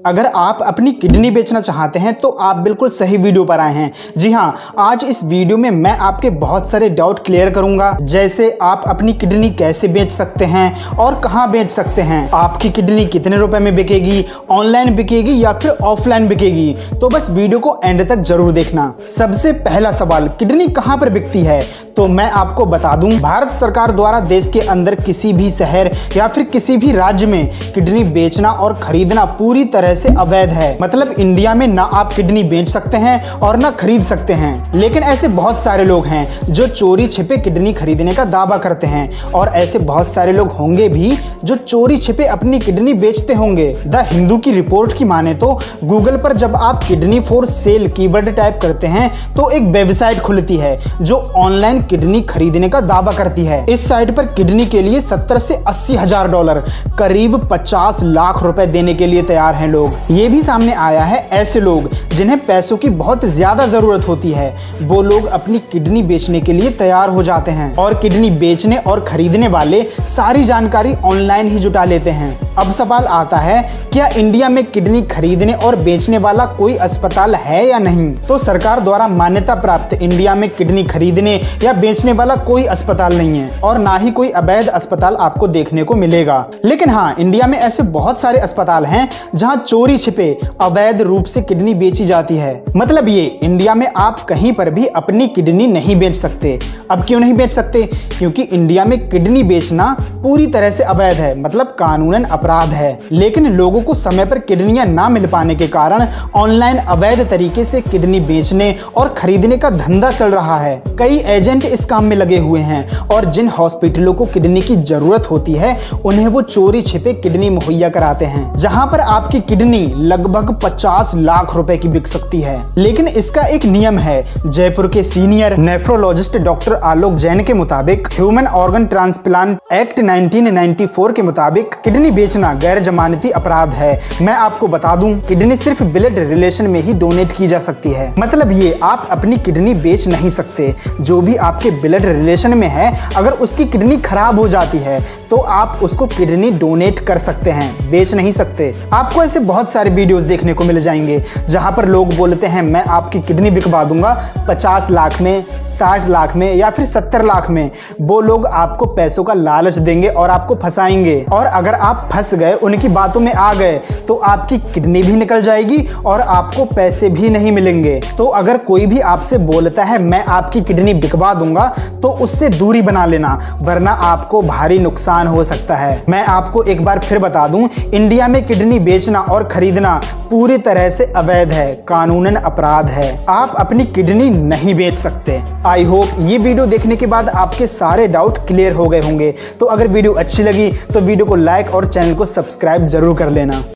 अगर आप अपनी किडनी बेचना चाहते हैं तो आप बिल्कुल सही वीडियो पर आए हैं। जी हाँ, आज इस वीडियो में मैं आपके बहुत सारे डाउट क्लियर करूंगा, जैसे आप अपनी किडनी कैसे बेच सकते हैं और कहां बेच सकते हैं, आपकी किडनी कितने रुपए में बिकेगी, ऑनलाइन बिकेगी या फिर ऑफलाइन बिकेगी। तो बस वीडियो को एंड तक जरूर देखना। सबसे पहला सवाल, किडनी कहां पर बिकती है? तो मैं आपको बता दूं, भारत सरकार द्वारा देश के अंदर किसी भी शहर या फिर किसी भी राज्य में किडनी बेचना और खरीदना पूरी तरह से अवैध है। मतलब इंडिया में ना आप किडनी बेच सकते हैं और ना खरीद सकते हैं। लेकिन ऐसे बहुत सारे लोग हैं जो चोरी छिपे किडनी खरीदने का दावा करते हैं, और ऐसे बहुत सारे लोग होंगे भी जो चोरी छिपे अपनी किडनी बेचते होंगे। द हिंदू की रिपोर्ट की माने तो गूगल पर जब आप kidney for sale keyword type करते हैं तो एक वेबसाइट खुलती है जो ऑनलाइन किडनी खरीदने का दावा करती है। इस साइट पर किडनी के लिए 70 से 80 हजार डॉलर, करीब 50 लाख रुपए देने के लिए तैयार हैं लोग। ये भी सामने आया है ऐसे लोग जिन्हें पैसों की बहुत ज्यादा जरूरत होती है, वो लोग अपनी किडनी बेचने के लिए तैयार हो जाते हैं और किडनी बेचने और खरीदने वाले सारी जानकारी ऑनलाइन ही जुटा लेते हैं। अब सवाल आता है, क्या इंडिया में किडनी खरीदने और बेचने वाला कोई अस्पताल है या नहीं? तो सरकार द्वारा मान्यता प्राप्त इंडिया में किडनी खरीदने या बेचने वाला कोई अस्पताल नहीं है, और ना ही कोई अवैध अस्पताल आपको देखने को मिलेगा। लेकिन हाँ, इंडिया में ऐसे बहुत सारे अस्पताल हैं जहां चोरी छिपे अवैध रूप से किडनी बेची जाती है। मतलब ये, इंडिया में आप कहीं पर भी अपनी किडनी नहीं बेच सकते। अब क्यों नहीं बेच सकते? क्योंकि इंडिया में किडनी बेचना पूरी तरह से अवैध है, मतलब कानूनन अपराध है। लेकिन लोगों को समय पर किडनियां ना मिल पाने के कारण ऑनलाइन अवैध तरीके से किडनी बेचने और खरीदने का धंधा चल रहा है। कई एजेंट इस काम में लगे हुए हैं, और जिन हॉस्पिटलों को किडनी की जरूरत होती है उन्हें वो चोरी छिपे किडनी मुहैया कराते हैं, जहां पर आपकी किडनी लगभग 50 लाख रुपए की बिक सकती है। लेकिन इसका एक नियम है। जयपुर के senior nephrologist doctor Alok Jain के मुताबिक ह्यूमन ऑर्गन ट्रांसप्लांट एक्ट 1994 के मुताबिक किडनी बेचना गैर जमानती अपराध है। मैं आपको बता दूं, किडनी सिर्फ ब्लड रिलेशन में ही डोनेट की जा सकती है। मतलब ये, आप अपनी किडनी बेच नहीं सकते। जो भी आपके ब्लड रिलेशन में है, अगर उसकी किडनी खराब हो जाती है तो आप उसको किडनी डोनेट कर सकते हैं, बेच नहीं सकते। आपको ऐसे बहुत सारे वीडियोस देखने को मिल जाएंगे जहां पर लोग बोलते हैं मैं आपकी किडनी बिकवा दूंगा 50 लाख में, 60 लाख में या फिर 70 लाख में। वो लोग आपको पैसों का लालच देंगे और आपको फंसाएंगे, और अगर आप फंस गए, उनकी बातों में आ गए, तो आपकी किडनी भी निकल जाएगी और आपको पैसे भी नहीं मिलेंगे। तो अगर कोई भी आपसे बोलता है मैं आपकी किडनी बिकवा दूंगा तो उससे दूरी बना लेना, वरना आपको भारी नुकसान हो सकता है। मैं आपको एक बार फिर बता दूं, इंडिया में किडनी बेचना और खरीदना पूरी तरह से अवैध है, कानूनन अपराध है। आप अपनी किडनी नहीं बेच सकते। आई होप ये वीडियो देखने के बाद आपके सारे डाउट क्लियर हो गए होंगे। तो अगर वीडियो अच्छी लगी तो वीडियो को लाइक और चैनल को सब्सक्राइब जरूर कर लेना।